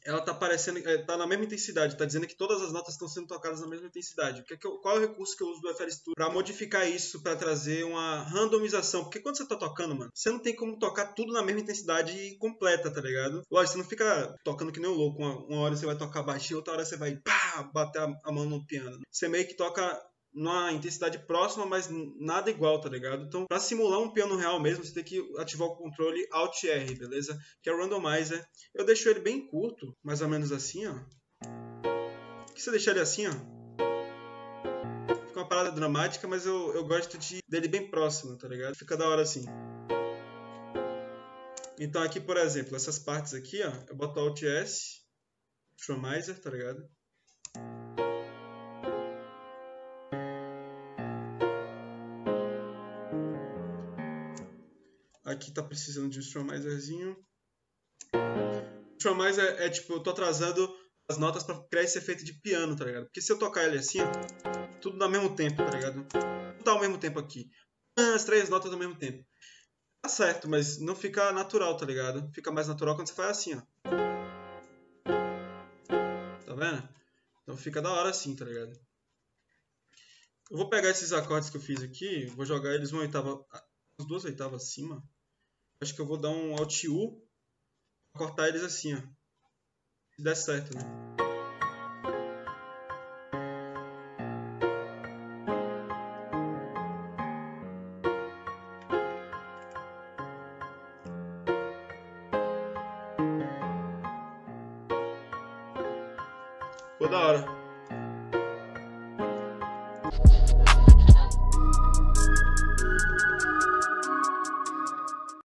ela tá aparecendo, tá na mesma intensidade, tá dizendo que todas as notas estão sendo tocadas na mesma intensidade. Qual é o recurso que eu uso do FL Studio para modificar isso, para trazer uma randomização? Porque quando você tá tocando, mano, você não tem como tocar tudo na mesma intensidade completa, tá ligado? Lógico, você não fica tocando que nem um louco. Uma hora você vai tocar baixinho, outra hora você vai pá, bater a mão no piano. Você meio que toca numa intensidade próxima, mas nada igual, tá ligado? Então, pra simular um piano real mesmo, você tem que ativar o controle Alt R, beleza? Que é o Randomizer. Eu deixo ele bem curto, mais ou menos assim, ó. Se você deixar ele assim, ó, fica uma parada dramática, mas eu gosto dele bem próximo, tá ligado? Fica da hora assim. Então aqui, por exemplo, essas partes aqui, ó, eu boto Alt S, Randomizer, tá ligado? Aqui tá precisando de um Strumizerzinho. O Strummizer é tipo, eu tô atrasando as notas pra criar esse efeito de piano, tá ligado? Porque se eu tocar ele assim, ó, tudo ao mesmo tempo, tá ligado? Tudo tá ao mesmo tempo aqui. As três notas ao mesmo tempo. Tá certo, mas não fica natural, tá ligado? Fica mais natural quando você faz assim, ó. Tá vendo? Então fica da hora assim, tá ligado? Eu vou pegar esses acordes que eu fiz aqui, vou jogar eles uma oitava, umas 2 oitavas acima. Acho que eu vou dar um Alt U pra cortar eles assim, ó. Se der certo, né? Ficou da hora.